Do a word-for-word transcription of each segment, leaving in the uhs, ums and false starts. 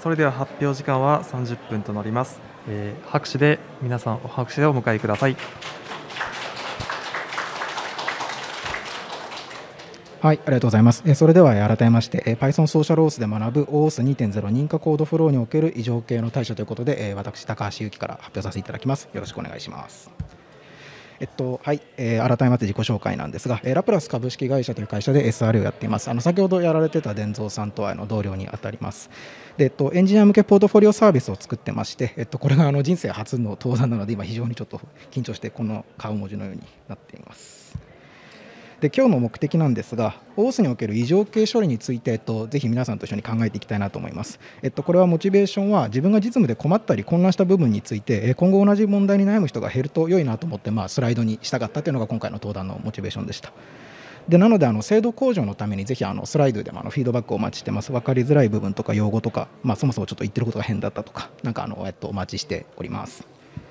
それでは発表時間はさんじゅっぷんとなります。えー、拍手で皆さん拍手でお迎えください。 はい、ありがとうございます。えー、それでは改めまして、えー、Python ソーシャルオースで学ぶ オーオーエスにてんゼロ 認可コードフローにおける異常系の対処ということで、えー、私高橋祐希から発表させていただきます。よろしくお願いします。えっとはいえー、改めまして自己紹介なんですが、えー、ラプラス株式会社という会社で エスアール をやっています。あの先ほどやられてた伝蔵さんとはあの同僚に当たります。で、えっと、エンジニア向けポートフォリオサービスを作ってまして、えっと、これがあの人生初の登壇なので今非常にちょっと緊張してこの顔文字のようになっています。で今日の目的なんですが、オーエスにおける異常系処理について、えっと、ぜひ皆さんと一緒に考えていきたいなと思います。えっと、これはモチベーションは自分が実務で困ったり混乱した部分について、今後同じ問題に悩む人が減ると良いなと思って、まあ、スライドにしたかったというのが今回の登壇のモチベーションでした。でなのであの精度向上のためにぜひあのスライドでもあのフィードバックをお待ちしてます。分かりづらい部分とか用語とか、まあ、そもそもちょっと言ってることが変だったとか、なんかあの、えっと、お待ちしております。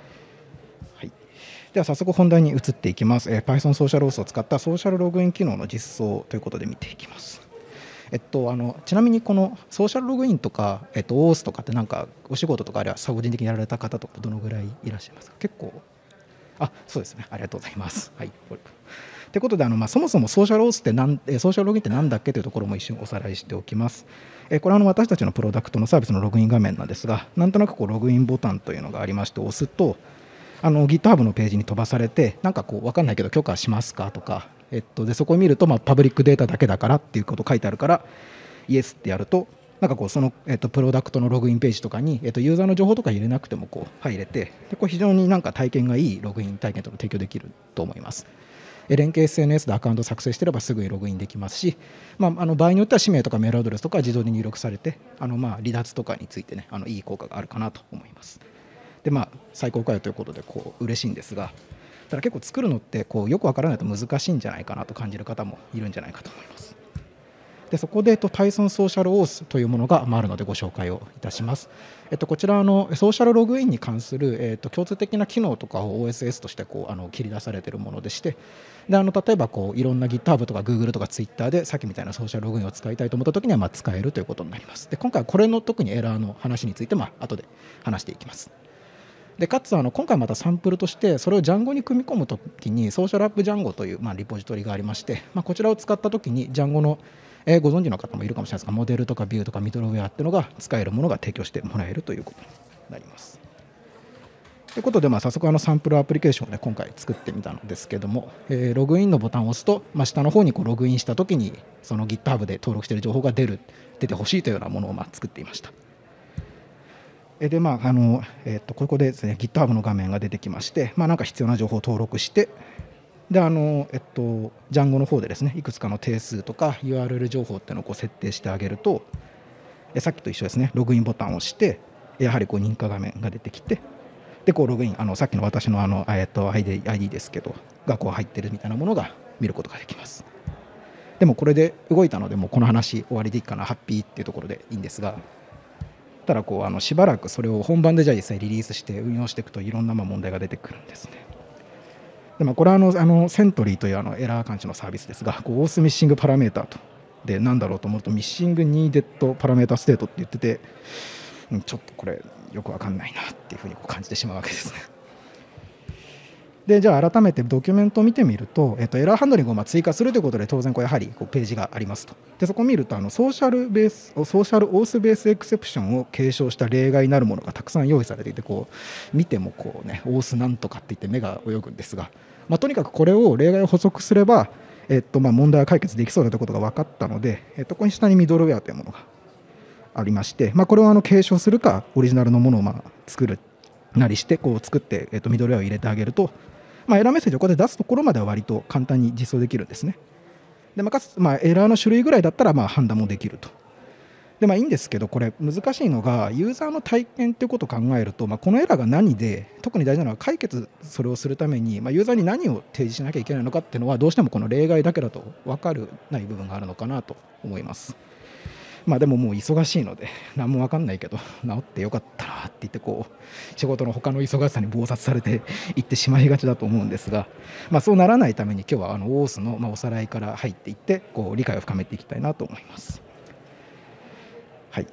では早速本題に移っていきます。えー、Python ソーシャルオースを使ったソーシャルログイン機能の実装ということで見ていきます。えっと、あのちなみにこのソーシャルログインとか、えっと、オーエスとかってなんかお仕事とかあるいは個人的にやられた方とかどのぐらいいらっしゃいますか？結構あそうですね、ありがとうございます。はい、ということであの、まあ、そもそもソーシャルオーエスってなんソーシャルログインって何だっけというところも一瞬おさらいしておきます。えこれはあの私たちのプロダクトのサービスのログイン画面なんですが、なんとなくこうログインボタンというのがありまして押すとあの GitHub のページに飛ばされて、なんかこう分かんないけど許可しますかとか、えっと、でそこを見ると、まあ、パブリックデータだけだからっていうこと書いてあるからイエスってやると、なんかこうその、えっと、プロダクトのログインページとかに、えっと、ユーザーの情報とか入れなくてもこう入れて、でこれ非常になんか体験がいいログイン体験というのを提供できると思います。連携 エスエヌエス でアカウント作成してればすぐにログインできますし、まあ、あの場合によっては氏名とかメールアドレスとか自動で入力されて、あのまあ離脱とかについてね、あのいい効果があるかなと思います。でまあ、最高かよということでこう嬉しいんですが、ただ結構作るのってこうよくわからないと難しいんじゃないかなと感じる方もいるんじゃないかと思います。でそこで、えっと、Python ソーシャルオースというものがあるのでご紹介をいたします。えっと、こちらのソーシャルログインに関する、えっと、共通的な機能とかを オーエスエス としてこうあの切り出されているものでして、であの例えばこういろんな GitHub とか Google とか Twitter でさっきみたいなソーシャルログインを使いたいと思ったときにはまあ使えるということになります。で今回はこれの特にエラーの話についてまあ後で話していきます。でかつあの今回またサンプルとしてそれを Django に組み込むときにソーシャルアップ Django という、まあ、リポジトリがありまして、まあ、こちらを使ったときに Django の、えー、ご存知の方もいるかもしれないですが、モデルとかビューとかミドルウェアっていうのが使えるものが提供してもらえるということになります。ということで、まあ、早速あのサンプルアプリケーションで今回作ってみたのですけども、えー、ログインのボタンを押すと、まあ、下の方にこうログインしたときにその GitHub で登録している情報が出る出てほしいというようなものをまあ作っていました。でまああのえー、とここでですね GitHub の画面が出てきまして、まあ、なんか必要な情報を登録して、であのえっと Django の方でですねいくつかの定数とか ユーアールエル 情報っていうのをこう設定してあげると、えさっきと一緒ですね、ログインボタンを押してやはりこう認可画面が出てきて、でこうログインあのさっきの私のあの、えっと、アイディー、アイディー ですけどがこう入ってるみたいなものが見ることができます。でもこれで動いたのでもうこの話終わりでいいかな、ハッピーっていうところでいいんですが、ただこうあのしばらくそれを本番でじゃあ実際リリースして運用していくといろんなまあ問題が出てくるんですね。でまあ、これはあのあのセントリーというあのエラー感知のサービスですが、こうオースミッシングパラメーターとでなんだろうと思うとミッシングニーデッドパラメータステートって言ってて、うん、ちょっとこれよくわかんないなっていうふうにこう感じてしまうわけですね。でじゃあ改めてドキュメントを見てみると、えっと、エラーハンドリングをまあ追加するということで当然こうやはりこうページがありますと。でそこを見るとあのソーシャルベースソーシャルオースベースエクセプションを継承した例外になるものがたくさん用意されていて、こう見てもこうねオースなんとかって言って目が泳ぐんですが、まあ、とにかくこれを例外を補足すれば、えっと、まあ問題は解決できそうだということが分かったので、えっと、ここに下にミドルウェアというものがありまして、まあ、これをあの継承するかオリジナルのものをまあ作るなりしてこう作って、えっと、ミドルウェアを入れてあげると、まあ、エラーメッセージをここで出すところまでは割と簡単に実装できるんですね。で、まあ、かつ、まあ、エラーの種類ぐらいだったらまあ判断もできると。で、まあいいんですけど、これ難しいのがユーザーの体験ということを考えると、まあ、このエラーが何で特に大事なのは解決それをするために、まあ、ユーザーに何を提示しなきゃいけないのかっていうのはどうしてもこの例外だけだと分からない部分があるのかなと思います。まあでももう忙しいので何も分かんないけど治ってよかったなって言ってこう仕事の他の忙しさに忙殺されていってしまいがちだと思うんですが、まあ、そうならないために今日はあのオーエスのまあおさらいから入っていってこう理解を深めていきたいなと思います。はい。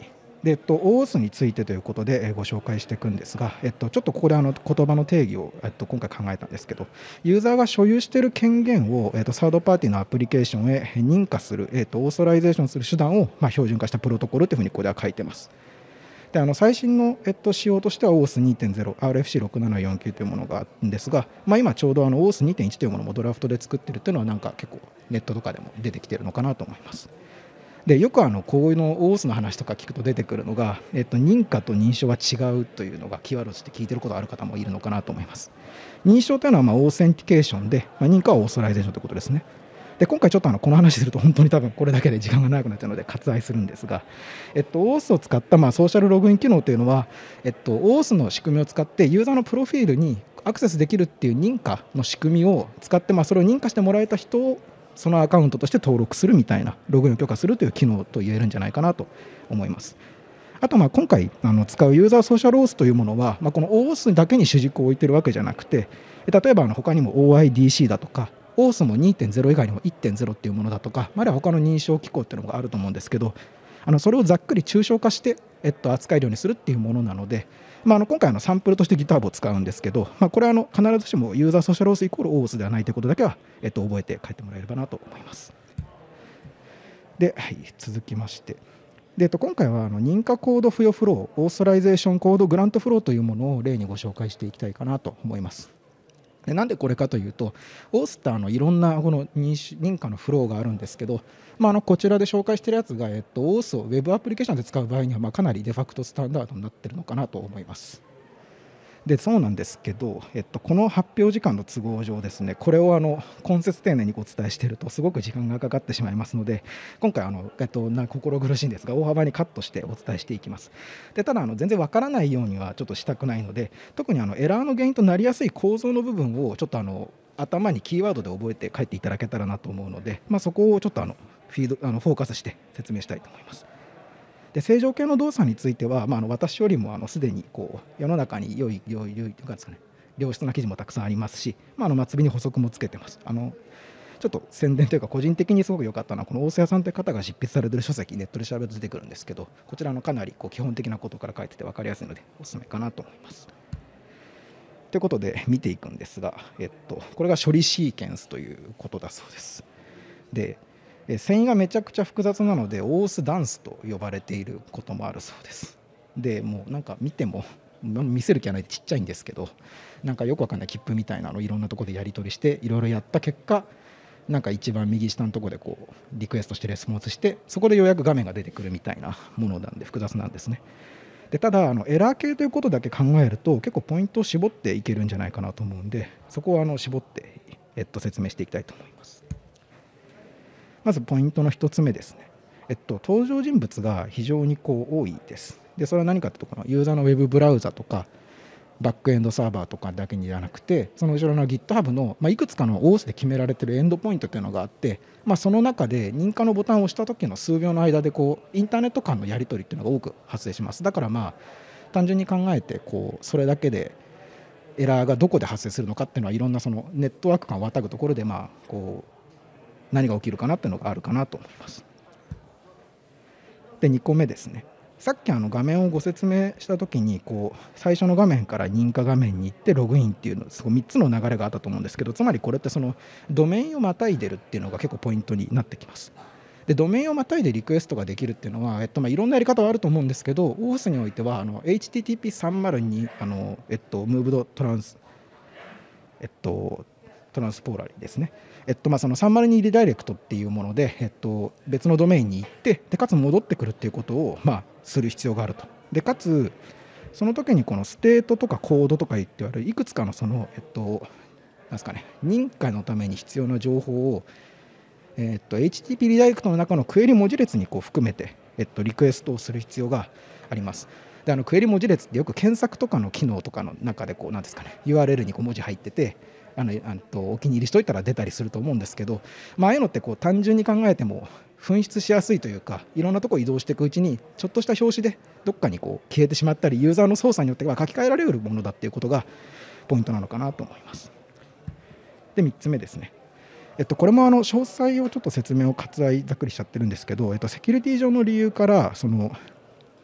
で、えっと、オース についてということで、えーご紹介していくんですが、えっと、ちょっとここであの言葉の定義を、えっと、今回考えたんですけど、ユーザーが所有している権限を、えっと、サードパーティーのアプリケーションへ認可する、えっと、オーソライゼーションする手段を、まあ、標準化したプロトコルというふうにここでは書いてます。で、あの最新の、えっと、仕様としては オースにてんゼロ、アールエフシーろくななよんきゅう というものがあるんですが、まあ、今ちょうどあの オースにてんいち というものもドラフトで作ってるっていうのはなんか結構ネットとかでも出てきてるのかなと思います。で、よくあのこういうの オース の話とか聞くと出てくるのが、えっと、認可と認証は違うというのがキーワードとして聞いてることある方もいるのかなと思います。認証というのはまあオーセンティケーションで、まあ、認可はオーソライゼーションということですね。で、今回ちょっとあのこの話すると本当に多分これだけで時間が長くなっちゃうので割愛するんですが、えっと、オース を使ったまあソーシャルログイン機能というのは、えっと、オース の仕組みを使ってユーザーのプロフィールにアクセスできるっていう認可の仕組みを使って、まあそれを認可してもらえた人をそのアカウントとして登録するみたいな、ログインを許可するという機能と言えるんじゃないかなと思います。あとまあ今回あの使うユーザーソーシャルオースというものは、まあ、この オース だけに主軸を置いているわけじゃなくて、例えばあの他にも オーアイディーシー だとか オース も にてんゼロ 以外にも いってんゼロ っていうものだとか、あるいは他の認証機構っていうのがあると思うんですけど、あのそれをざっくり抽象化して、えっと、扱えるようにするっていうものなので、まあ、あの今回のサンプルとして GitHub を使うんですけど、まあ、これはあの必ずしもユーザーソーシャルオースイコール オース ではないということだけは、えっと、覚えて帰ってもらえればなと思います。で、はい、続きまして、で、えっと、今回はあの認可コード付与フロー、オーソライゼーションコードグラントフローというものを例にご紹介していきたいかなと思います。で、なんでこれかというと、オース ってあのいろんなこの認証認可のフローがあるんですけど、まあ、あのこちらで紹介しているやつが、えっと、オース を Web アプリケーションで使う場合には、まあ、かなりデファクトスタンダードになっているのかなと思います。で、そうなんですけど、えっと、この発表時間の都合上ですね、これをあの根節丁寧にお伝えしているとすごく時間がかかってしまいますので、今回あの、えっと、な心苦しいんですが大幅にカットしてお伝えしていきます。で、ただあの全然わからないようにはちょっとしたくないので、特にあのエラーの原因となりやすい構造の部分をちょっとあの頭にキーワードで覚えて帰っていただけたらなと思うので、まあ、そこをちょっとあのフィードあのフォーカスして説明したいと思います。で、正常系の動作については、まあ、あの私よりもあのすでにこう世の中に良い良い良いというかですかね、良質な記事もたくさんありますし、まあ、あの末尾に補足もつけてます。あのちょっと宣伝というか個人的にすごく良かったのはこの大瀬谷さんという方が執筆されている書籍、ネットで調べると出てくるんですけど、こちらのかなりこう基本的なことから書いてて分かりやすいのでおすすめかなと思います。ということで見ていくんですが、えっと、これが処理シーケンスということだそうです。で、繊維がめちゃくちゃ複雑なのでオースダンスと呼ばれていることもあるそうです。で、もうなんか見ても見せる気はない、ちっちゃいんですけど、なんかよくわかんない切符みたいなのをいろんなところでやり取りしていろいろやった結果、なんか一番右下のところでこうリクエストしてレスポンスして、そこでようやく画面が出てくるみたいなものなんで複雑なんですね。で、ただあのエラー系ということだけ考えると結構ポイントを絞っていけるんじゃないかなと思うんで、そこはあの絞って、えっと、説明していきたいと思います。まずポイントのひとつめですね。えっと、登場人物が非常にこう多いです。で、それは何かというと、このユーザーのウェブブラウザとかバックエンドサーバーとかだけにじゃなくて、その後ろの GitHub の、まあ、いくつかの オース で決められているエンドポイントというのがあって、まあ、その中で認可のボタンを押した時の数秒の間でこうインターネット間のやり取りっていうのが多く発生します。だからまあ単純に考えてこうそれだけでエラーがどこで発生するのかっていうのはいろんなそのネットワーク間をまたぐところでまあこう何が起きるかなっていうのがあるかなと思います。で、にこめですね。さっきあの画面をご説明したときにこう最初の画面から認可画面に行ってログインっていうのそこみっつの流れがあったと思うんですけど、つまりこれってそのドメインをまたいでるっていうのが結構ポイントになってきます。で、ドメインをまたいでリクエストができるっていうのは、えっと、まあいろんなやり方はあると思うんですけど、オース においてはあの エイチティーティーピーさんまるに あの、えっと、ムーブドトランスえっとトランスポーラリーですね。えっとまあ、そのさんまるにリダイレクトっていうもので、えっと、別のドメインに行ってでかつ戻ってくるっていうことを、まあ、する必要があると。でかつその時にこのステートとかコードとか言ってあるいくつかのその、えっと、なんですかね、認可のために必要な情報を、えっと、エイチティーピー リダイレクトの中のクエリ文字列にこう含めて、えっと、リクエストをする必要があります。で、あのクエリ文字列ってよく検索とかの機能とかの中でこうなんですかね、ユーアールエル にこう文字入っててあのあとお気に入りしといたら出たりすると思うんですけど、まあ、ああいうのってこう単純に考えても紛失しやすいというか、いろんなところ移動していくうちにちょっとした表紙でどっかにこう消えてしまったりユーザーの操作によっては書き換えられるものだっていうことがポイントなのかなと思います。で、みっつめですね。えっと、これもあの詳細をちょっと説明を割愛ざっくりしちゃってるんですけど、えっと、セキュリティ上の理由からその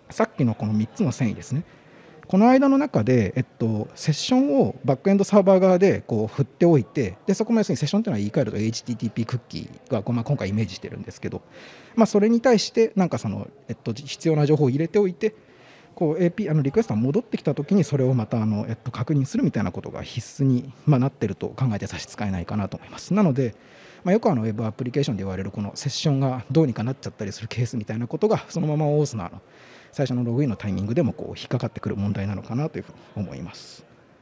さっきのこのみっつの遷移ですね、この間の中で、えっと、セッションをバックエンドサーバー側でこう振っておいて、でそこも要するにセッションというのは言い換えると エイチティーティーピー クッキーが、まあ、今回イメージしてるんですけど、まあ、それに対してなんかその、えっと、必要な情報を入れておいて、こう エーピー あのリクエストが戻ってきたときにそれをまたあの、えっと、確認するみたいなことが必須に、まあ、なっていると考えて差し支えないかなと思います。なので、まあ、よくあのウェブアプリケーションで言われるこのセッションがどうにかなっちゃったりするケースみたいなことがそのまま オーオーエス のあの最初のログインのタイミングでもこう引っかかってくる問題なのかなというふうに思います。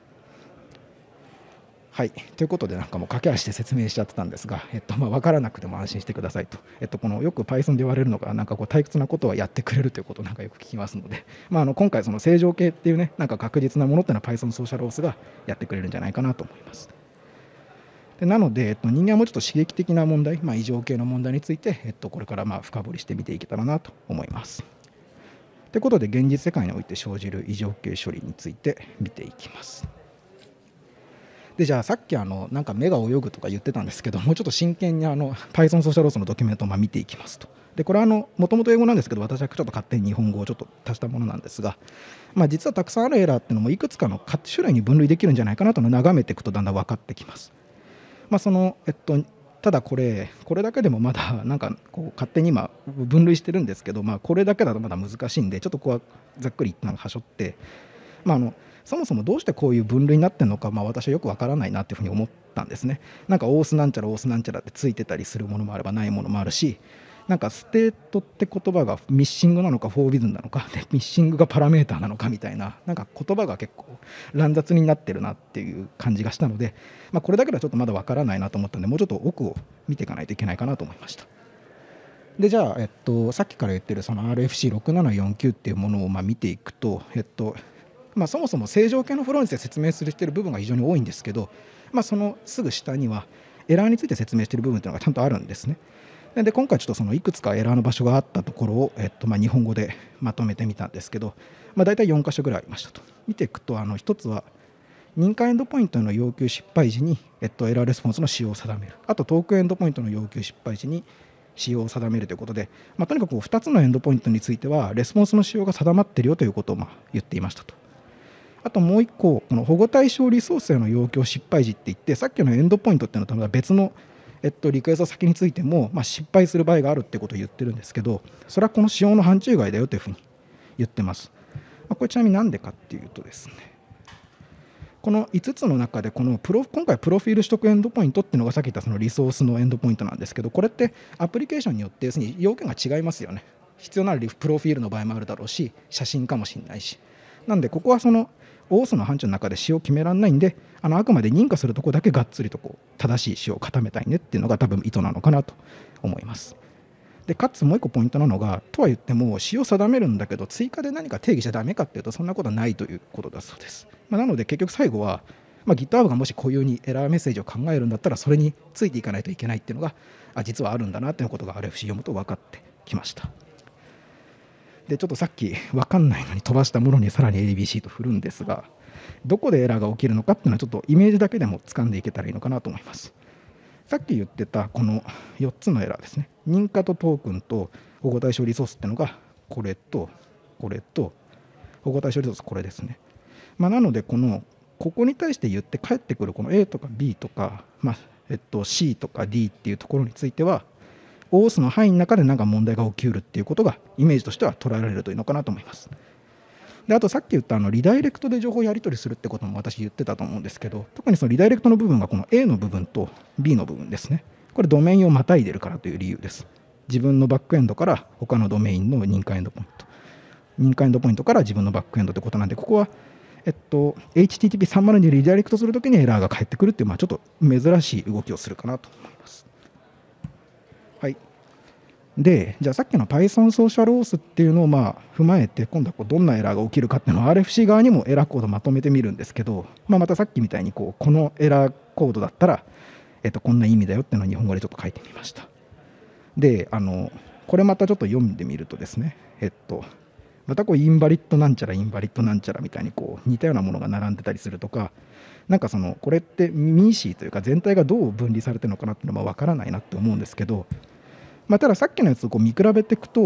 はい、ということで、なんかもう駆け足で説明しちゃってたんですが、えっとまあ、分からなくても安心してくださいと、えっと、このよく Python で言われるのが、なんかこう退屈なことはやってくれるということをなんかよく聞きますので、まあ、あの今回、その正常形っていうね、なんか確実なものっていうのは Python ソーシャルオースがやってくれるんじゃないかなと思います。でなので、えっと、人間はもうちょっと刺激的な問題、まあ、異常系の問題について、えっと、これからまあ深掘りして見ていけたらなと思います。ということで、現実世界において生じる異常系処理について見ていきます。でじゃあさっきあのなんか目が泳ぐとか言ってたんですけど、もうちょっと真剣にあの Python ソーシャルオースのドキュメントをまあ見ていきますと。でこれはもともと英語なんですけど、私はちょっと勝手に日本語をちょっと足したものなんですが、まあ、実はたくさんあるエラーっていうのもいくつかの種類に分類できるんじゃないかなというのを眺めていくとだんだん分かってきます。まあそのえっとただこれこれだけでもまだなんかこう勝手に今分類してるんですけど、まあ、これだけだとまだ難しいんで、ちょっとこうざっくりなんかはしょって、まあ、あのそもそもどうしてこういう分類になってるのか、まあ、私はよくわからないなというふうに思ったんですね。なんかオースなんちゃらオースなんちゃらってついてたりするものもあればないものもあるし、なんかステートって言葉がミッシングなのかフォービズンなのかで、ミッシングがパラメーターなのかみたいな、なんか言葉が結構乱雑になってるなっていう感じがしたので、まあ、これだけではちょっとまだわからないなと思ったので、もうちょっと奥を見ていかないといけないかなと思いました。でじゃあ、えっと、さっきから言ってるその アールエフシーろくななよんきゅう っていうものをまあ見ていくと、えっとまあ、そもそも正常系のフローについて説明するしている部分が非常に多いんですけど、まあ、そのすぐ下にはエラーについて説明している部分というのがちゃんとあるんですね。で今回ちょっとそのいくつかエラーの場所があったところを、えっと、まあ日本語でまとめてみたんですけど、まあ、大体よん箇所ぐらいありましたと。見ていくと、あのひとつは認可エンドポイントの要求失敗時に、えっと、エラーレスポンスの使用を定める、あとトークエンドポイントの要求失敗時に使用を定めるということで、まあ、とにかくふたつのエンドポイントについてはレスポンスの使用が定まっているよということをまあ言っていましたと。あともういっこ、この保護対象リソースへの要求失敗時って言って、さっきのエンドポイントっていうのとは別の、えっと、リクエスト先についても、まあ、失敗する場合があるってことを言ってるんですけど、それはこの使用の範疇外だよというふうに言ってます。まあ、これちなみになんでかっていうとですね、このいつつの中でこのプロ今回プロフィール取得エンドポイントっていうのがさっき言ったそのリソースのエンドポイントなんですけど、これってアプリケーションによって要するに要件が違いますよね。必要ならプロフィールの場合もあるだろうし、写真かもしれないし、なんでここはそのオースの範疇の中で使用を決められないんで、あのあくまで認可するところだけがっつりとこう正しい使用を固めたいねっていうのが多分意図なのかなと思います。でかつもう一個ポイントなのが、とは言っても使用を定めるんだけど追加で何か定義しちゃダメかっていうとそんなことはないということだそうです。まあ、なので結局最後は、まあ、GitHub がもしこういうふうにエラーメッセージを考えるんだったらそれについていかないといけないっていうのがあ実はあるんだなっていうことが アールエフシー 読むと分かってきました。でちょっとさっき分かんないのに飛ばしたものにさらに エービーシー と振るんですが、どこでエラーが起きるのかっていうのはちょっとイメージだけでも掴んでいけたらいいのかなと思います。さっき言ってたこのよっつのエラーですね、認可とトークンと保護対象リソースっていうのがこれとこれと保護対象リソースこれですね。まあ、なのでこのここに対して言って返ってくるこの A とか B とか、まあえっと、C とか D っていうところについてはオースの範囲の中で何か問題が起きうるっていうことがイメージとしては捉えられるというのかなと思います。であとさっき言ったあのリダイレクトで情報をやり取りするってことも私言ってたと思うんですけど、特にそのリダイレクトの部分がこの A の部分と B の部分ですね。これドメインをまたいでるからという理由です。自分のバックエンドから他のドメインの認可エンドポイント、認可エンドポイントから自分のバックエンドってことなんで、ここはえっと エイチティーティーピーさんじゅうに リダイレクトするときにエラーが返ってくるっていう、まあちょっと珍しい動きをするかなと思います。はい。でじゃあさっきの Python ソーシャルオースっていうのをまあ踏まえて、今度はこうどんなエラーが起きるかっていうのを アールエフシー 側にもエラーコードまとめてみるんですけど、まあ、またさっきみたいにこうこのエラーコードだったら、えっと、こんな意味だよっていうのを日本語でちょっと書いてみました。であのこれまたちょっと読んでみるとですね、えっとまたこうインバリッドなんちゃらインバリッドなんちゃらみたいにこう似たようなものが並んでたりするとか、なんかそのこれってミーシーというか全体がどう分離されてるのかなっていうのは分からないなって思うんですけど、まあ、たださっきのやつをこう見比べていくと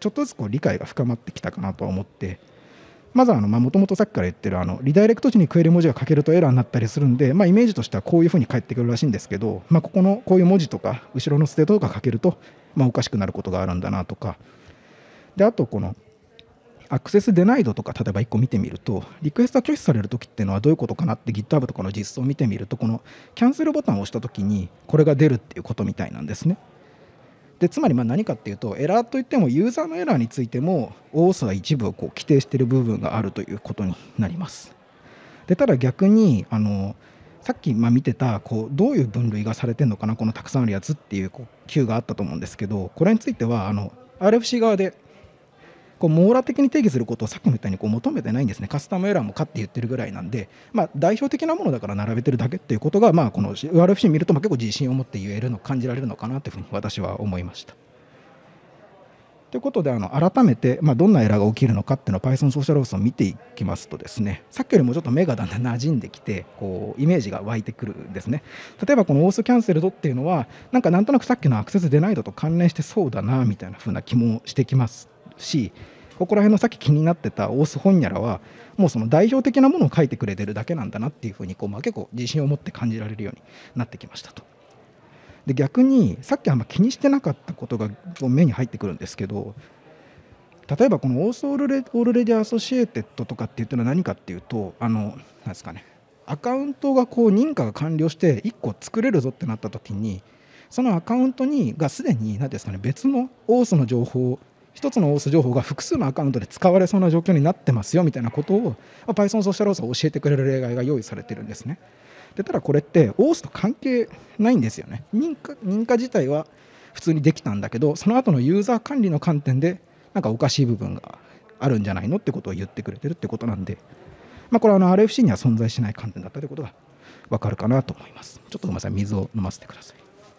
ちょっとずつこう理解が深まってきたかなとは思って、まずはもともとさっきから言ってるあのリダイレクト時にクエリ文字が書けるとエラーになったりするんで、まあ、イメージとしてはこういうふうに返ってくるらしいんですけど、まあ、ここのこういう文字とか後ろのステートとか書けると、まあ、おかしくなることがあるんだなとかで、あとこのアクセスデナイドとか例えばいっこ見てみると、リクエストが拒否されるときっていうのはどういうことかなって GitHub とかの実装を見てみると、このキャンセルボタンを押したときにこれが出るっていうことみたいなんですね。でつまりまあ何かっていうと、エラーといってもユーザーのエラーについても オース は一部をこう規定している部分があるということになります。でただ逆にあのさっきまあ見てたこうどういう分類がされてるのかな、このたくさんあるやつっていうこう Q があったと思うんですけど、これについてはあの アールエフシー 側でこう網羅的に定義することをさっきも言ったようにこう求めてないんですね。カスタムエラーもかって言ってるぐらいなんで、まあ、代表的なものだから並べてるだけっていうことが、まあ、この アールエフシー 見ると結構自信を持って言えるの感じられるのかなというふうに私は思いました。ということであの改めて、まあ、どんなエラーが起きるのかっていうのを Python ソーシャルオースを見ていきますとですね、さっきよりもちょっと目がだんだん馴染んできてこうイメージが湧いてくるんですね。例えばこのオースキャンセルドっていうのはなんかなんとなくさっきのアクセスデナイドと関連してそうだなみたいな風な気もしてきますし、ここら辺のさっき気になってたオースホンニャラはもうその代表的なものを書いてくれてるだけなんだなっていうふうにこう、まあ、結構自信を持って感じられるようになってきましたと。で逆にさっきあんま気にしてなかったことが目に入ってくるんですけど、例えばこのオースオールレディアソシエテッドとかっていうのは何かっていうと、あのなんですかね、アカウントがこう認可が完了していっこ作れるぞってなった時に、そのアカウントにがすでに何ですかね、別のオースの情報、一つのオース情報が複数のアカウントで使われそうな状況になってますよみたいなことを Python ソーシャルオースは教えてくれる例外が用意されてるんですね。でただこれってオースと関係ないんですよね。認可、認可自体は普通にできたんだけど、その後のユーザー管理の観点でなんかおかしい部分があるんじゃないのってことを言ってくれてるってことなんで、まあ、これはあの アールエフシー には存在しない観点だったということが分かるかなと思います。ちょっとごめんなさい、水を飲ませてください。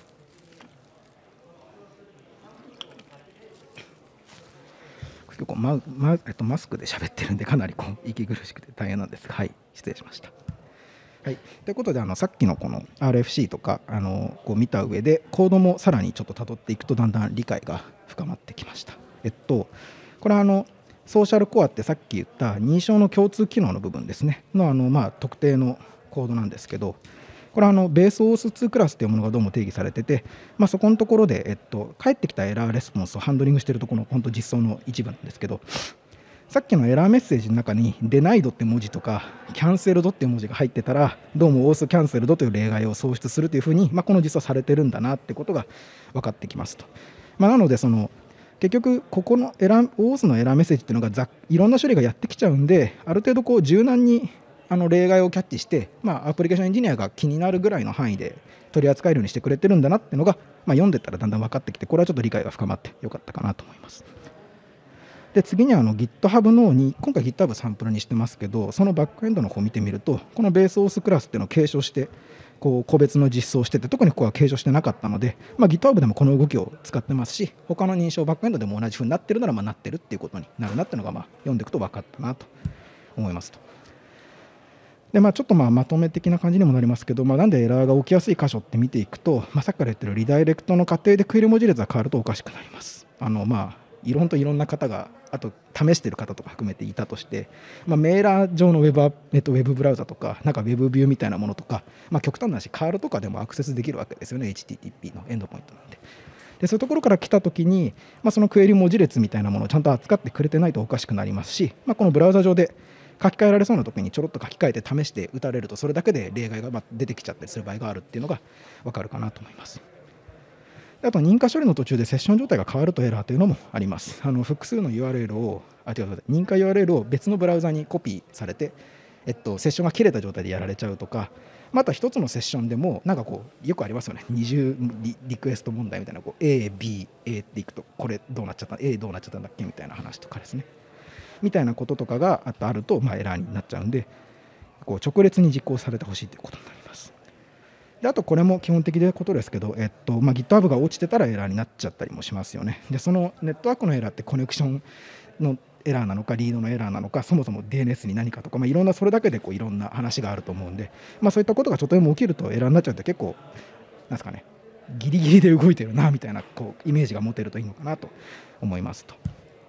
結構 マ, マ, えっと、マスクで喋ってるんでかなりこう息苦しくて大変なんですが、はい、失礼しました。はい、ということであのさっきのこの アールエフシー とかあのこう見た上でコードもさらにちょっと辿っていくとだんだん理解が深まってきました。えっとこれはあのソーシャルコアってさっき言った認証の共通機能の部分ですねのあのまあ特定のコードなんですけど、これはあのベース オーエスツー クラスというものがどうも定義されてて、まあ、そこのところで、えっと、返ってきたエラーレスポンスをハンドリングしているところの本当実装の一部なんですけど、さっきのエラーメッセージの中にデナイドって文字とかキャンセルドっていう文字が入ってたら、どうもオースキャンセルドという例外を創出するというふうに、まあ、この実装されてるんだなってことが分かってきますと。まあ、なのでその結局ここのエラーオースのエラーメッセージっていうのがざいろんな処理がやってきちゃうんで、ある程度こう柔軟にあの例外をキャッチして、まあ、アプリケーションエンジニアが気になるぐらいの範囲で取り扱えるようにしてくれてるんだなっていうのが、まあ、読んでったらだんだん分かってきて、これはちょっと理解が深まってよかったかなと思います。で次にあの GitHub のに今回 GitHub サンプルにしてますけど、そのバックエンドの方を見てみると、このベースオースクラスっていうのを継承してこう個別の実装をしてて、特にここは継承してなかったので、まあ、GitHub でもこの動きを使ってますし、他の認証バックエンドでも同じ風になってるならまあなってるっていうことになるなっていうのがまあ読んでいくと分かったなと思いますと。でまあ、ちょっとまあまとめ的な感じにもなりますけど、まあ、なんでエラーが起きやすい箇所って見ていくと、まあ、さっきから言ってるリダイレクトの過程でクエリ文字列が変わるとおかしくなります。あのまあいろんといろんな方があと試している方とか含めていたとして、まあ、メーラー上のウェブ、えっと、ウェブブラウザとかなんかウェブビューみたいなものとか、まあ、極端な話カールとかでもアクセスできるわけですよね。 エイチティーティーピー のエンドポイントなんで。でそういうところから来たときに、まあ、そのクエリ文字列みたいなものをちゃんと扱ってくれてないとおかしくなりますし、まあ、このブラウザ上で書き換えられそうな時にちょろっと書き換えて試して打たれると、それだけで例外が出てきちゃったりする場合があるっていうのが分かるかなと思います。あと認可処理の途中でセッション状態が変わるとエラーというのもあります。あの複数の ユーアールエル をあ違う認可 ユーアールエル を別のブラウザにコピーされて、えっと、セッションが切れた状態でやられちゃうとか、また一つのセッションでもなんかこうよくありますよね、二重 リ, リクエスト問題みたいな、こう A、B、A っていくとこれどうなっちゃった A どうなっちゃったんだっけみたいな話とかですね、みたいなこととかがあると、まあ、エラーになっちゃうんで、こう直列に実行されてほしいということになります。であとこれも基本的なことですけど、えっとまあ、GitHub が落ちてたらエラーになっちゃったりもしますよね。でそのネットワークのエラーってコネクションのエラーなのかリードのエラーなのか、そもそも ディーエヌエス に何かとか、まあ、いろんなそれだけでこういろんな話があると思うんで、まあ、そういったことがちょっとでも起きるとエラーになっちゃうと結構なんですかね、ギリギリで動いてるなみたいなこうイメージが持てるといいのかなと思いますと。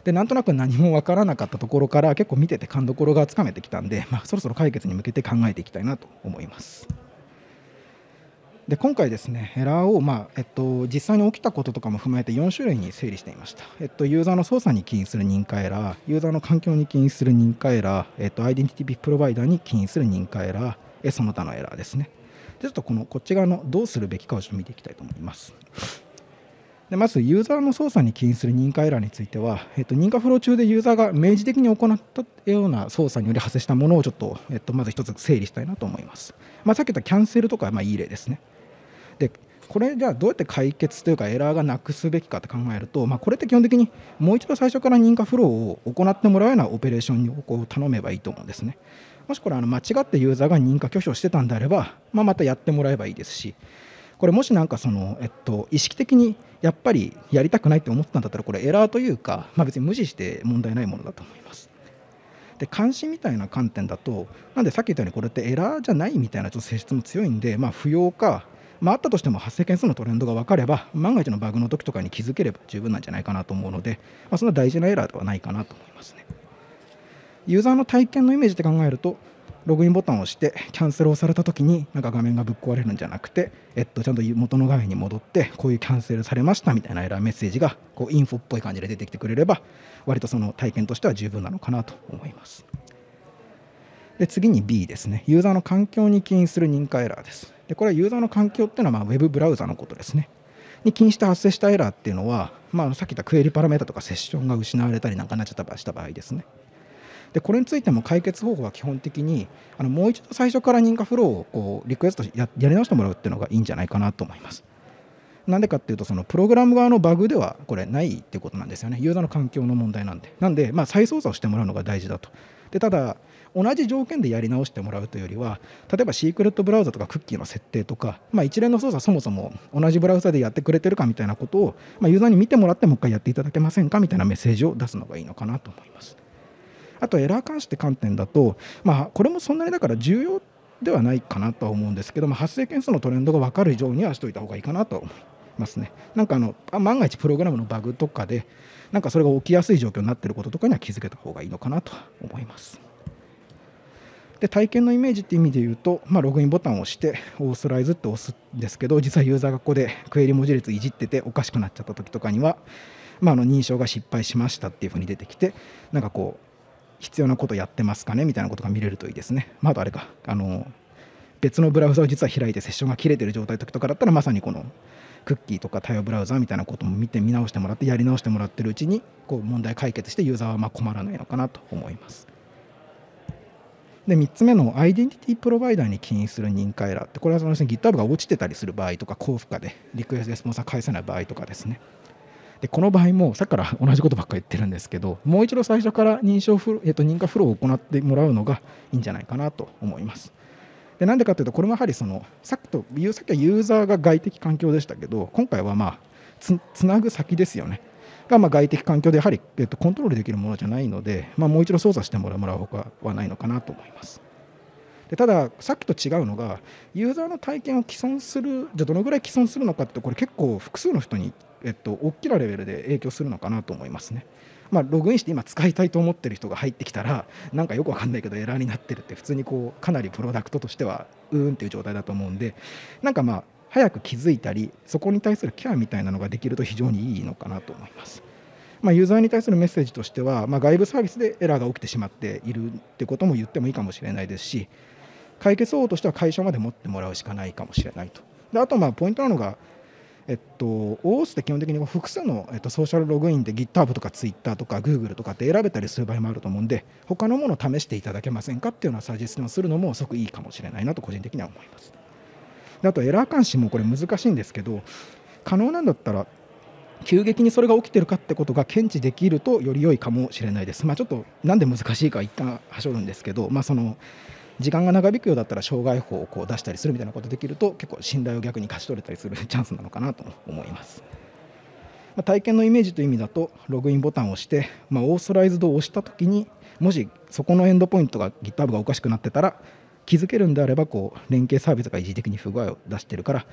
でなんとなく何も分からなかったところから結構見てて勘どころがつかめてきたんで、まあ、そろそろ解決に向けて考えていきたいなと思います。で今回ですね、エラーを、まあえっと、実際に起きたこととかも踏まえてよん種類に整理していました。えっと、ユーザーの操作に起因する認可エラー、ユーザーの環境に起因する認可エラー、えっと、アイデンティティプロバイダーに起因する認可エラー、えその他のエラーですね。でちょっとこのこっち側のどうするべきかをちょっと見ていきたいと思います。でまずユーザーの操作に起因する認可エラーについては、えっと、認可フロー中でユーザーが明示的に行ったような操作により発生したものをちょっと、えっと、まず一つ整理したいなと思います。まあ、さっき言ったキャンセルとかはまあいい例ですね。でこれじゃあどうやって解決というかエラーがなくすべきかって考えると、まあ、これって基本的にもう一度最初から認可フローを行ってもらうようなオペレーションをこう頼めばいいと思うんですね。もしこれあの間違ってユーザーが認可拒否をしてたんであれば、まあ、またやってもらえばいいですし、これもしなんかその、えっと、意識的にやっぱりやりたくないって思ってたんだったら、これエラーというか、まあ、別に無視して問題ないものだと思います。で監視みたいな観点だと、なんでさっき言ったようにこれってエラーじゃないみたいなちょっと性質も強いんで、まあ、不要か、まあ、あったとしても発生件数のトレンドが分かれば、万が一のバグの時とかに気づければ十分なんじゃないかなと思うので、まあ、そんな大事なエラーではないかなと思いますね。ユーザーの体験のイメージで考えると、ログインボタンを押してキャンセルをされた時になんか画面がぶっ壊れるんじゃなくて、えっと、ちゃんと元の画面に戻ってこういうキャンセルされましたみたいなエラーメッセージがこうインフォっぽい感じで出てきてくれれば、割とその体験としては十分なのかなと思います。で次に ビー ですね。ユーザーの環境に起因する認可エラーです。でこれはユーザーの環境っていうのはまあウェブブラウザのことですね。に起因して発生したエラーっていうのは、まあ、さっき言ったクエリパラメータとかセッションが失われたりなんかなっちゃったした場合ですね。でこれについても解決方法は基本的にあのもう一度最初から認可フローをこうリクエストややり直してもらうっていうのがいいんじゃないかなと思います。なんでかっていうと、そのプログラム側のバグではこれないっていうことなんですよね。ユーザーの環境の問題なんで。なんで、まあ、再操作をしてもらうのが大事だと。でただ同じ条件でやり直してもらうというよりは、例えばシークレットブラウザとかクッキーの設定とか、まあ、一連の操作そもそも同じブラウザでやってくれてるかみたいなことを、まあ、ユーザーに見てもらってもう一回やっていただけませんかみたいなメッセージを出すのがいいのかなと思います。あとエラー監視って観点だと、まあ、これもそんなにだから重要ではないかなとは思うんですけど、まあ、発生件数のトレンドが分かるようにはしておいた方がいいかなと思いますね。なんかあの万が一プログラムのバグとかでなんかそれが起きやすい状況になっていることとかには気づけた方がいいのかなと思います。で体験のイメージって意味で言うと、まあ、ログインボタンを押してオーソライズって押すんですけど、実はユーザーがここでクエリ文字列いじってておかしくなっちゃった時とかには、まあ、あの認証が失敗しましたっていうふうに出てきて、なんかこう必要なことやってますかねみたいなことが見れるといいですね。まあ、あとあれかあの別のブラウザを実は開いてセッションが切れてる状態の時とかだったら、まさにこのクッキーとか対応ブラウザみたいなことも見て見直してもらってやり直してもらってるうちにこう問題解決してユーザーはまあ困らないのかなと思います。でみっつめのアイデンティティプロバイダーに起因する認可エラーって、これはその GitHub が落ちてたりする場合とか、高負荷でリクエストレスポンスが返せない場合とかですね。でこの場合もさっきから同じことばっかり言ってるんですけど、もう一度最初から認証フロ、えっと、認可フローを行ってもらうのがいいんじゃないかなと思います。でなんでかというと、これもやはりそのさっきとさっきはユーザーが外的環境でしたけど、今回はまあ つ, つなぐ先ですよねがまあ外的環境でやはり、えっと、コントロールできるものじゃないので、まあ、もう一度操作してもらうほかはないのかなと思います。でたださっきと違うのが、ユーザーの体験を既存する、じゃあどのぐらい既存するのかって、これ結構複数の人に、えっと、大きなレベルで影響するのかなと思いますね。まあ、ログインして今使いたいと思ってる人が入ってきたら、なんかよくわかんないけどエラーになってるって、普通にこうかなりプロダクトとしてはうーんっていう状態だと思うんで、なんかまあ早く気づいたり、そこに対するケアみたいなのができると非常にいいのかなと思います。まあ、ユーザーに対するメッセージとしては、まあ、外部サービスでエラーが起きてしまっているってことも言ってもいいかもしれないですし、解決方法としては会社まで持ってもらうしかないかもしれないと。であとまあポイントなのが、えっと、オーエス って基本的に複数の、えっと、ソーシャルログインで GitHub とか Twitter とか Google とかって選べたりする場合もあると思うんで、他のものを試していただけませんかっていうようなサジェスションをするのもすごくいいかもしれないなと個人的には思います。であとエラー監視もこれ難しいんですけど、可能なんだったら急激にそれが起きてるかってことが検知できるとより良いかもしれないです。まあ、ちょっとなんで難しいか一旦はしょるんですけど、まあ、その時間が長引くようだったら障害法をこう出したりするみたいなことができると、結構信頼を逆に勝ち取れたりするチャンスなのかなと思います。まあ、体験のイメージという意味だと、ログインボタンを押して、まあ、オーソライズドを押したときに、もしそこのエンドポイントが GitHub がおかしくなってたら気づけるんであれば、こう連携サービスが一時的に不具合を出してるから、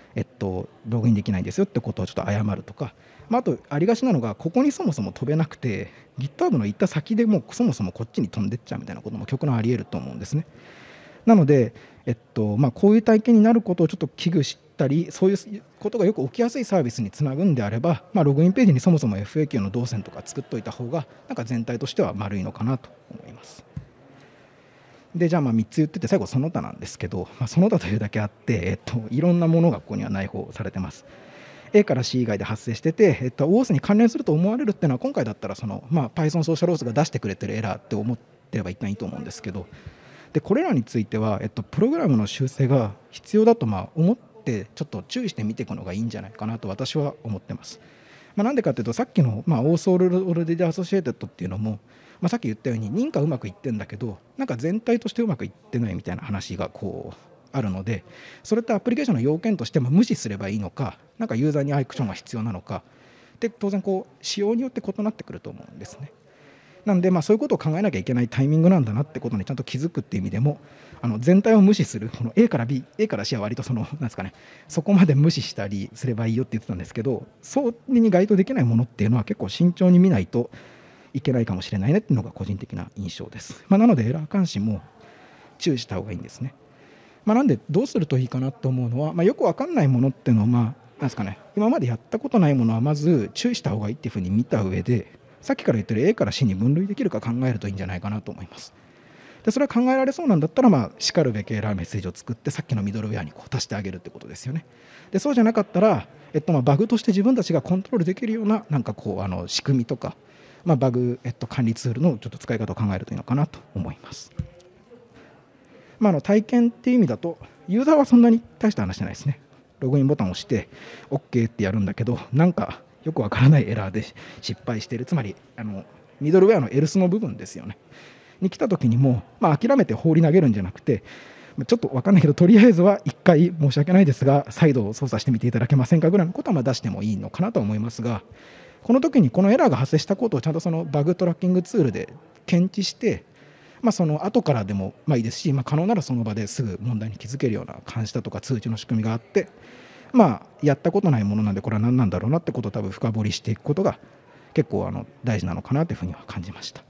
えっと、ログインできないんですよってことをちょっと謝るとか、まあ、あとありがちなのがここにそもそも飛べなくて GitHub の行った先でもうそもそもこっちに飛んでっちゃうみたいなことも極論あり得ると思うんですね。なので、えっとまあ、こういう体験になることをちょっと危惧したり、そういうことがよく起きやすいサービスにつなぐんであれば、まあ、ログインページにそもそも エフエーキュー の動線とか作っておいた方がなんか全体としては丸いのかなと思います。でじゃあまあみっつ言ってて最後その他なんですけど、まあ、その他というだけあって、えっと、いろんなものがここには内包されてます。A から C 以外で発生してて、えっと、オース に関連すると思われるっていうのは今回だったらその、まあ、Python ソーシャルオースが出してくれてるエラーって思ってれば一旦いいと思うんですけど、でこれらについては、えっと、プログラムの修正が必要だとまあ思ってちょっと注意して見ていくのがいいんじゃないかなと私は思ってます。まあ、なんでかというとさっきの、まあ、オーソールオルディアソシエイテッドっていうのも、まあ、さっき言ったように認可うまくいってんだけどなんか全体としてうまくいってないみたいな話がこうあるので、それってアプリケーションの要件としても無視すればいいのか、なんかユーザーにアクションが必要なのかで当然こう仕様によって異なってくると思うんですね。なんでまあそういうことを考えなきゃいけないタイミングなんだなってことにちゃんと気づくっていう意味でも、あの全体を無視するこの A から B、A から C は割とそのなんですかね、そこまで無視したりすればいいよって言ってたんですけど、それに該当できないものっていうのは結構慎重に見ないといけないかもしれないねっていうのが個人的な印象です。まあ、なのでエラー監視も注意した方がいいんですね。まあ、なんでどうするといいかなと思うのは、まあ、よく分かんないものっていうのは、まあ、なんですかね、今までやったことないものはまず注意した方がいいっていうふうに見た上で、さっきから言ってる A から C に分類できるか考えるといいんじゃないかなと思います。でそれは考えられそうなんだったら、まあ、しかるべきエラーメッセージを作ってさっきのミドルウェアにこう足してあげるってことですよね。でそうじゃなかったら、えっと、まあバグとして自分たちがコントロールできるようななんかこうあの仕組みとか、まあ、バグ、えっと、管理ツールのちょっと使い方を考えるといいのかなと思います。まあ、あの体験っていう意味だとユーザーはそんなに大した話じゃないですね。ログインボタンを押して OK ってやるんだけど、なんかよくわからないエラーで失敗している、つまりあのミドルウェアのエルスの部分ですよねに来た時にも、まあ、諦めて放り投げるんじゃなくて、ちょっと分かんないけどとりあえずはいっかい申し訳ないですが再度操作してみていただけませんかぐらいのことはまあ出してもいいのかなと思いますが、この時にこのエラーが発生したことをちゃんとそのバグトラッキングツールで検知して、まあ、その後からでもまあいいですし、まあ、可能ならその場ですぐ問題に気づけるような監視だとか通知の仕組みがあって、まあ、やったことないものなんでこれは何なんだろうなってことを多分深掘りしていくことが結構あの大事なのかなというふうには感じました。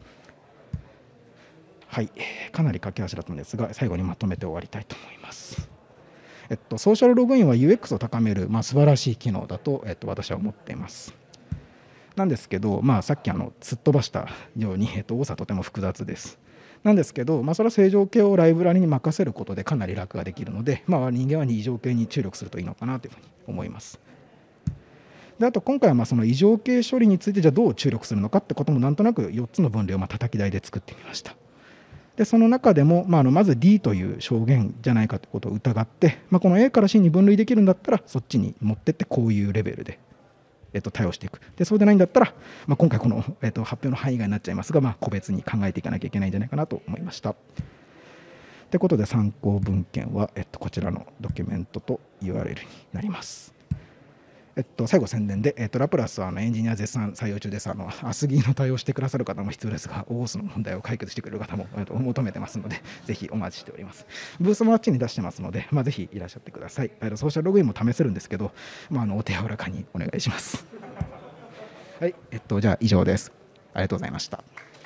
はい、かなり駆け足だったんですが最後にまとめて終わりたいと思います。えっと、ソーシャルログインは ユーエックス を高める、まあ、素晴らしい機能だと、えっと、私は思っています。なんですけど、まあ、さっきあのすっ飛ばしたように、えっと、多さとても複雑です。なんですけど、まあ、それは正常形をライブラリに任せることでかなり楽ができるので、まあ、人間は異常形に注力するといいのかなというふうに思います。であと今回はまあその異常形処理についてじゃあどう注力するのかってこともなんとなくよっつの分類をまあ叩き台で作ってみました。でその中でも、まあ、あのまず D という証言じゃないかということを疑って、まあ、この A から C に分類できるんだったらそっちに持ってってこういうレベルで、えっと、対応していく。でそうでないんだったら、まあ、今回この、えっと、発表の範囲外になっちゃいますが、まあ、個別に考えていかなきゃいけないんじゃないかなと思いました。ということで参考文献は、えっと、こちらのドキュメントと ユーアールエル になります。えっと、最後宣伝で、えっと、ラプラスはあのエンジニア絶賛採用中です。あのアスギーの対応してくださる方も必要ですが、オース の問題を解決してくれる方も、えっと、求めてますので、ぜひお待ちしております。ブースもあっちに出してますので、まあ、ぜひいらっしゃってください。えっと、ソーシャルログインも試せるんですけど、まあ、あのお手柔らかにお願いします。はい、えっと、じゃあ以上です。ありがとうございました。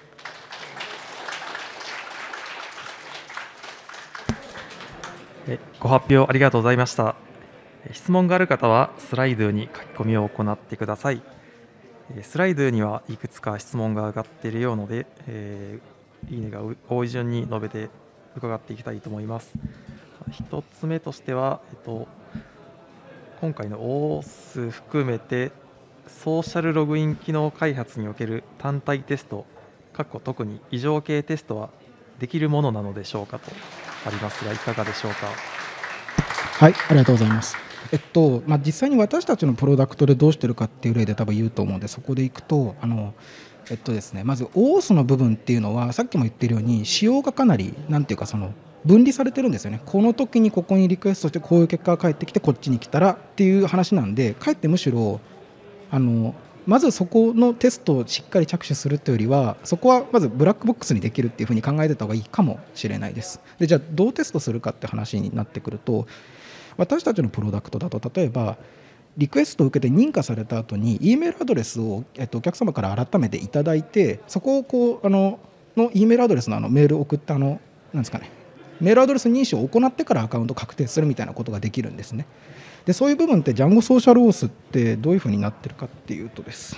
えご発表ありがとうございました。質問がある方はスライドに書き込みを行ってください。スライドにはいくつか質問が上がっているようので、えー、いいねが多い順に述べて伺っていきたいと思います。一つ目としては、えっと、今回の オース 含めてソーシャルログイン機能開発における単体テスト、特に異常形テストはできるものなのでしょうかとありますが、いかがでしょうか。 はい、ありがとうございます。えっとまあ、実際に私たちのプロダクトでどうしてるかっていう例で多分言うと思うんで、そこでいくとあの、えっとですね、まず オース の部分っていうのはさっきも言ってるように仕様がかなりなんていうかその分離されてるんですよね。この時にここにリクエストしてこういう結果が返ってきてこっちに来たらっていう話なんで、かえってむしろあのまずそこのテストをしっかり着手するというよりは、そこはまずブラックボックスにできるっていうふうに考えてた方がいいかもしれないです。でじゃあどうテストするかって話になってくると、 私たちのプロダクトだと、例えばリクエストを受けて認可された後に E メールアドレスを、えっと、お客様から改めていただいて、そこをこうあのの E メールアドレスのあのメールを送ったあのなんですかね、メールアドレス認証を行ってからアカウント確定するみたいなことができるんですね。でそういう部分って Django ソーシャルオースってどういうふうになってるかっていうとですね、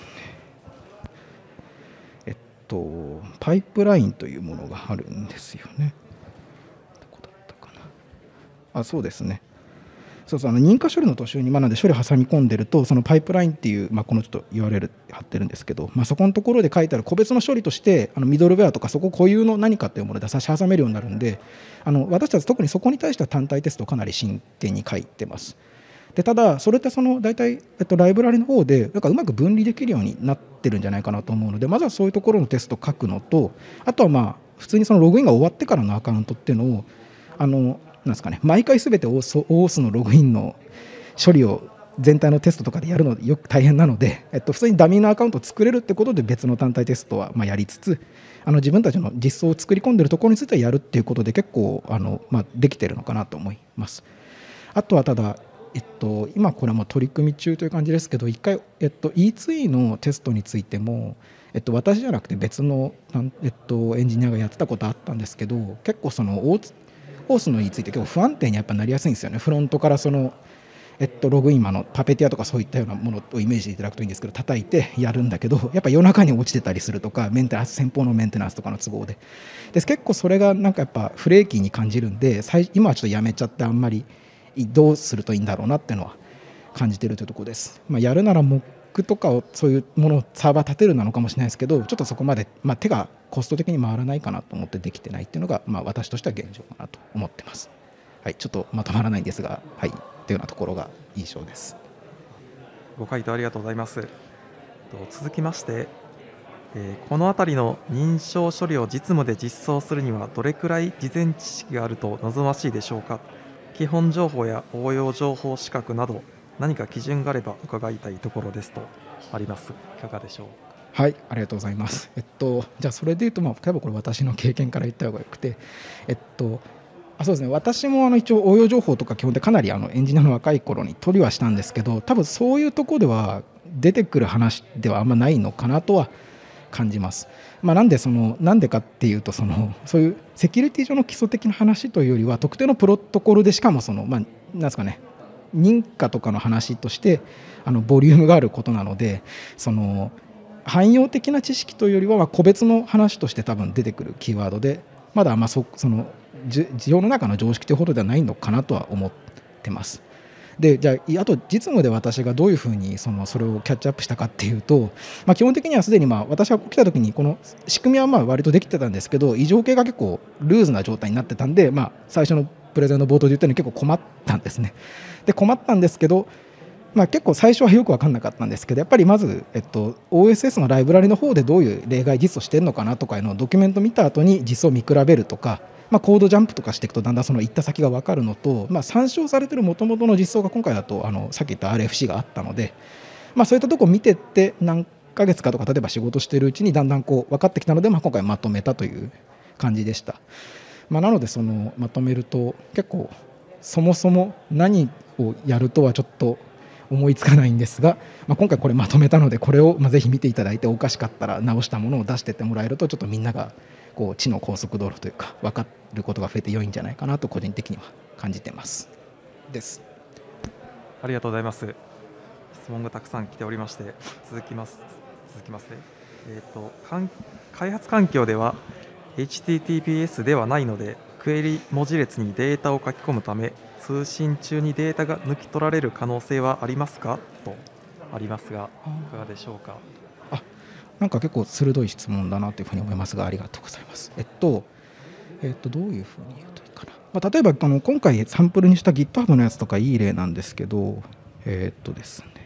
えっとパイプラインというものがあるんですよね。どこだったかな。あ、そうですね。そうそう、あの認可処理の途中に、まあ、なんで処理を挟み込んでると、そのパイプラインっていう、まあ、このちょっと ユーアールエル 貼ってるんですけど、まあ、そこのところで書いてある個別の処理として、あのミドルウェアとかそこ固有の何かというもので差し挟めるようになるんで、あの私たち特にそこに対しては単体テストをかなり真剣に書いてます。でただ、それってその大体、えっと、ライブラリの方でなんかうまく分離できるようになってるんじゃないかなと思うので、まずはそういうところのテストを書くのと、あとはまあ普通にそのログインが終わってからのアカウントっていうのを、あのなんですかね、毎回すべて オーエス のログインの処理を全体のテストとかでやるのよく大変なので、えっと、普通にダミーのアカウントを作れるってことで別の単体テストはまあやりつつ、あの自分たちの実装を作り込んでいるところについてはやるっていうことで結構あの、まあ、できてるのかなと思います。あとはただ、えっと、今これはもう取り組み中という感じですけど、一回、えっと、イーツーイー のテストについても、えっと、私じゃなくて別の、えっと、エンジニアがやってたことあったんですけど、結構そのオースの イーツーイー って結構不安定にやっぱなりやすいんですよね。フロントからそのえっと、ログインのパペティアとかそういったようなものをイメージしていただくといいんですけど、叩いてやるんだけど、やっぱ夜中に落ちてたりするとか、メンテナンス先方のメンテナンスとかの都合でで結構それがなんかやっぱフレーキーに感じるんで、今はちょっとやめちゃって、あんまりどうするといいんだろうなっていうのは感じているというところです。まあ、やるなら モック とかをそういうものをサーバー立てるなのかもしれないですけど、ちょっとそこまで、まあ、手がコスト的に回らないかなと思ってできてないっていうのが、まあ、私としては現状かなと思ってます。はい、ちょっとまとまらないんですが、はい、というようなところが印象です。 ご回答ありがとうございます。続きまして、えー、このあたりの認証処理を実務で実装するにはどれくらい事前知識があると望ましいでしょうか。基本情報や応用情報資格など何か基準があれば伺いたいところですとあります。いかがでしょうか。 はい、ありがとうございます。えっと、じゃあそれでいうと、まあ、例えばこれ私の経験から言った方がよくて、えっとあそうですね、私もあの一応応用情報とか基本でかなりあのエンジニアの若い頃に取りはしたんですけど、多分そういうところでは出てくる話ではあんまないのかなとは感じます。まあ、なんでそのなんでかっていうと、そのそういうセキュリティ上の基礎的な話というよりは、特定のプロトコルで、しかもその、まあ、なんですかね、認可とかの話としてあのボリュームがあることなので、その汎用的な知識というよりは、まあ個別の話として多分出てくるキーワードで、まだまあ そ, その事業の中の常識というほどではないのかなとは思ってます。でじゃあ、あと実務で私がどういうふうにそのそれをキャッチアップしたかっていうと、まあ、基本的にはすでにまあ私が来た時にこの仕組みはまあ割とできてたんですけど、異常系が結構ルーズな状態になってたんで、まあ、最初のプレゼンの冒頭で言ったように結構困ったんですね。で困ったんですけど、まあ、結構最初はよく分かんなかったんですけど、やっぱりまず、えっと、オーエスエス のライブラリの方でどういう例外実装してるのかなとかいうのをドキュメント見た後に実装を見比べるとか、まあ、コードジャンプとかしていくとだんだんその行った先が分かるのと、まあ、参照されている元々の実装が今回だとあのさっき言った アールエフシー があったので、まあ、そういったところを見ていって何ヶ月かとか例えば仕事しているうちにだんだんこう分かってきたので、まあ、今回まとめたという感じでした。まあ、なのでそのまとめると結構そもそも何をやるとはちょっと思いつかないんですが、まあ、今回これまとめたので、これをまあぜひ見ていただいて、おかしかったら直したものを出していってもらえると、ちょっとみんながこう知の高速道路というか分かることが増えて良いんじゃないかなと個人的には感じてますですありがとうございます。質問がたくさん来ておりまして、続きます続きますね。えーと、開発環境では エイチティーティーピーエス ではないので、クエリ文字列にデータを書き込むため通信中にデータが抜き取られる可能性はありますかとありますが、いかがでしょうか。 あ、なんか結構鋭い質問だなというふうに思いますが、ありがとうございます。えっと、えっと、どういうふうに言うといいかな。まあ、例えばあの今回サンプルにした GitHub のやつとかいい例なんですけど、えっとですね、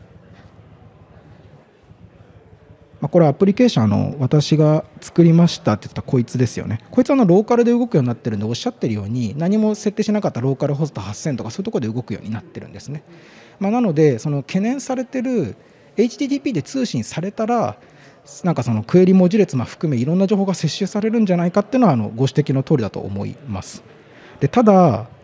まあ、これアプリケーションの私が作りましたって言ったこいつですよね。こいつはのローカルで動くようになってるんで、おっしゃってるように何も設定しなかったローカルホストはっせんとかそういうところで動くようになってるんですね。まあ、なのでその懸念されてる エイチティーティーピー で通信されたらなんかそのクエリ文字列も含めいろんな情報が摂取されるんじゃないかっていうのはあのご指摘の通りだと思います。でただ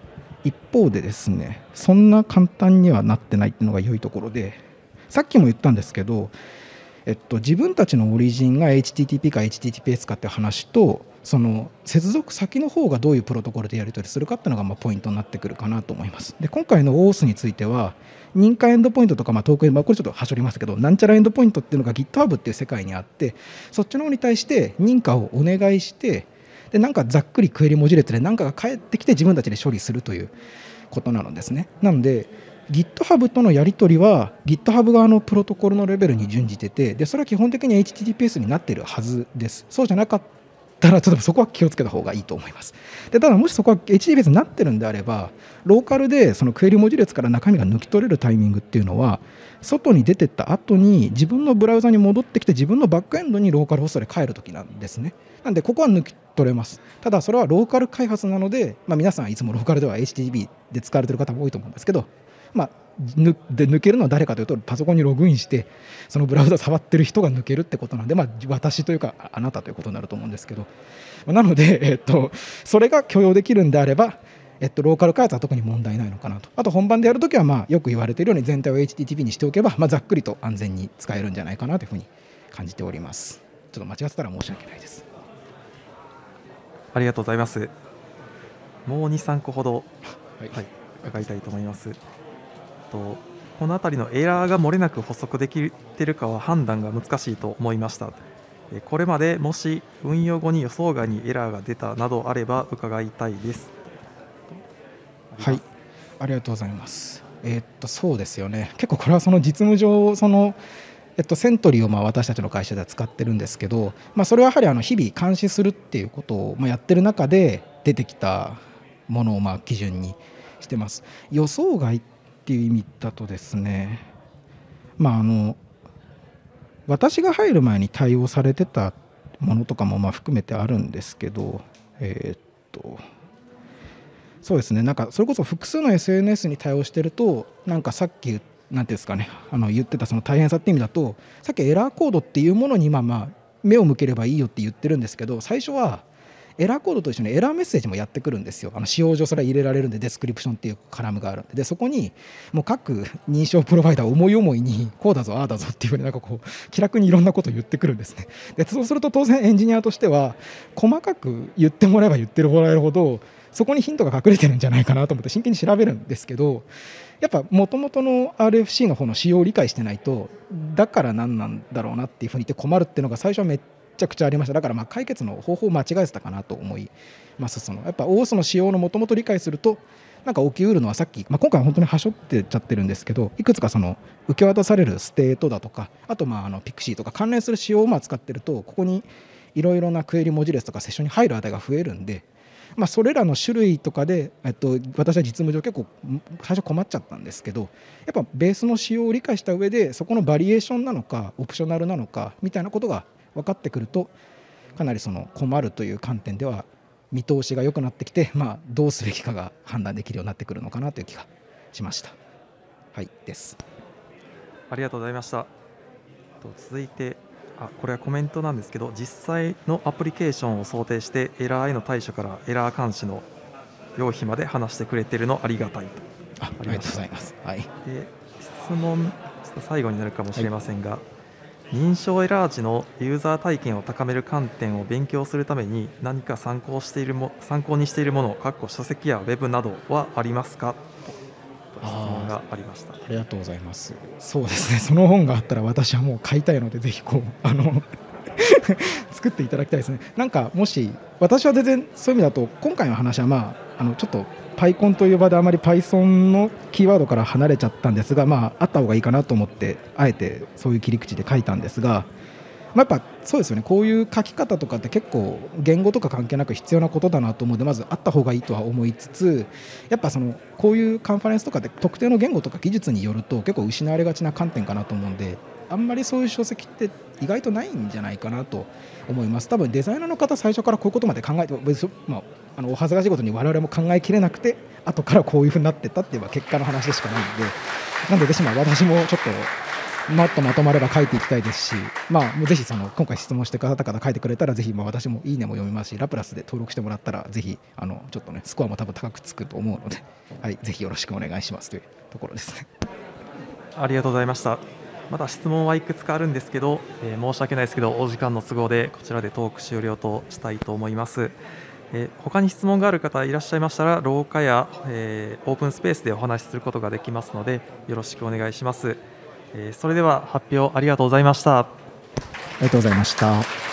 一方でですね、そんな簡単にはなってないっていうのが良いところで、さっきも言ったんですけど、えっと、自分たちのオリジンが エイチティーティーピー か エイチティーティーピーエス かっていう話と、その接続先の方がどういうプロトコルでやり取りするかっていうのがまあポイントになってくるかなと思います。で、今回の オース については認可エンドポイントとか、まあ、トークエンド、まあ、これちょっとはしょりますけど、なんちゃらエンドポイントっていうのが GitHub っていう世界にあって、そっちの方に対して認可をお願いして、でなんかざっくりクエリ文字列で何かが返ってきて自分たちで処理するということなのですね。なので GitHub とのやり取りは GitHub 側のプロトコルのレベルに準じてて、でそれは基本的に エイチティーティーピーエス になっているはずです。そうじゃなかったらちょっとそこは気をつけた方がいいと思います。でただもしそこは エイチティーティーピーエス になってるんであれば、ローカルでそのクエリ文字列から中身が抜き取れるタイミングっていうのは、外に出てった後に自分のブラウザに戻ってきて自分のバックエンドにローカルホストで帰るときなんですね。なんでここは抜き取れます。ただそれはローカル開発なので、まあ、皆さんいつもローカルでは エイチティーティーピー で使われている方も多いと思うんですけど、まあ、ぬで抜けるのは誰かというとパソコンにログインしてそのブラウザ触ってる人が抜けるってことなんで、まあ、私というかあなたということになると思うんですけど、なので、えっと、それが許容できるんであれば、えっと、ローカル開発は特に問題ないのかなと。あと本番でやるときはまあよく言われているように全体を エイチティーティーピー にしておけば、まあ、ざっくりと安全に使えるんじゃないかなというふうに感じております。ちょっと間違ってたら申し訳ないです。 ありがとうございます。もうに、さんこほど、 はいはい、伺いたいと思います。とこのあたりのエラーが漏れなく補足できているかは判断が難しいと思いました。これまでもし運用後に予想外にエラーが出たなどあれば伺いたいです。 はい、ありがとうございます。えー、っとそうですよね。結構これはその実務上そのえっと、セントリーをまあ私たちの会社では使ってるんですけど、まあ、それはやはりあの日々監視するっていうことをまあやってる中で出てきたものをまあ基準にしてます。予想外っていう意味だとですね、まあ、あの私が入る前に対応されてたものとかもまあ含めてあるんですけど、えーっとそうですね、なんかそれこそ複数の エスエヌエス に対応してると、なんかさっき言ったなんていうんですかね、あの言ってたその大変さって意味だと、さっきエラーコードっていうものにまあまあ目を向ければいいよって言ってるんですけど、最初はエラーコードと一緒にエラーメッセージもやってくるんですよ。あの使用上それは入れられるんで、デスクリプションっていうカラムがあるんで、でそこにもう各認証プロバイダー思い思いにこうだぞああだぞっていうふうになんかこう気楽にいろんなことを言ってくるんですね。でそうすると当然エンジニアとしては細かく言ってもらえば言ってもらえるほどそこにヒントが隠れてるんじゃないかなと思って真剣に調べるんですけど、やっぱもともとの アールエフシー の方の仕様を理解してないと、だから何なんだろうなっていうふうに言って困るっていうのが最初はめっちゃくちゃありました。だからまあ解決の方法を間違えてたかなと思います。そのやっぱ オーエス の仕様のもともと理解するとなんか起きうるのはさっき、まあ、今回は本当にはしょってちゃってるんですけど、いくつかその受け渡されるステートだとか、あとまああのピクシーとか関連する仕様をまあ使ってると、ここにいろいろなクエリ文字列とかセッションに入る値が増えるんで、まあ、それらの種類とかで、えっと、私は実務上結構最初困っちゃったんですけど、やっぱベースの仕様を理解した上でそこのバリエーションなのかオプショナルなのかみたいなことが分かってくると、かなりその困るという観点では見通しが良くなってきて、まあ、どうすべきかが判断できるようになってくるのかなという気がしました。はいです。 ありがとうございました。続いてあこれはコメントなんですけど、実際のアプリケーションを想定してエラーへの対処からエラー監視の要否まで話してくれているのありがたいと。 あ, ありがとうございます。はい、 で質問最後になるかもしれませんが、はい、認証エラー時のユーザー体験を高める観点を勉強するために何か参考しているも参考にしているもの、かっこ書籍やウェブなどはありますかと質問がありました。 あ, ありがとうございます。そうですね、その本があったら私はもう買いたいので、ぜひこうあの作っていただきたいですね。なんかもし私は全然そういう意味だと今回の話はまああのちょっと PyCon という場であまり Python のキーワードから離れちゃったんですが、まああった方がいいかなと思ってあえてそういう切り口で書いたんですが、まあ、やっぱそうですよね、こういう書き方とかって結構言語とか関係なく必要なことだなと思うので、まずあった方がいいとは思いつつ、やっぱそのこういうカンファレンスとかで特定の言語とか技術によると結構失われがちな観点かなと思うんで、あんまりそういう書籍って意外とないんじゃないかなと思います。多分デザイナーの方最初からこういうことまで考えて、まあ、あのお恥ずかしいことに我々も考えきれなくて後からこういうふうになってったっていう結果の話でしかないんで、なので私もちょっともっとまとまれば書いていきたいですし、まあ、もうぜひその今回質問してくださった方書いてくれたらぜひまあ私もいいねも読みますし、ラプラスで登録してもらったらぜひあのちょっとねスコアも多分高くつくと思うので、はい、ぜひよろしくお願いしますというところですね。 ありがとうございました。まだ質問はいくつかあるんですけど、えー申し訳ないですけどお時間の都合でこちらでトーク終了としたいと思います。えー他に質問がある方いらっしゃいましたら廊下や、えーオープンスペースでお話しすることができますのでよろしくお願いします。えーそれでは発表ありがとうございました。 ありがとうございました。